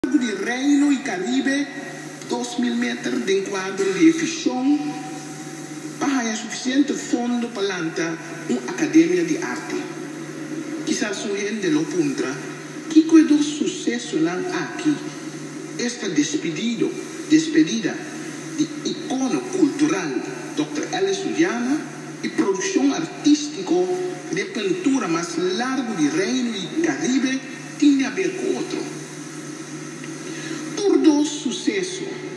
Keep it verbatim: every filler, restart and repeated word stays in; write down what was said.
de Reino y Caribe, dos mil metros de encuadro de eficción, para suficiente fondo para lanzar una academia de arte. Quizás su gente lo puntra, que cuando suceso aquí, esta despedido, despedida de icono cultural doctor Alice Ullana y producción artístico de pintura más largo de Reino y Caribe tiene a ver con otro. Por dos sucesos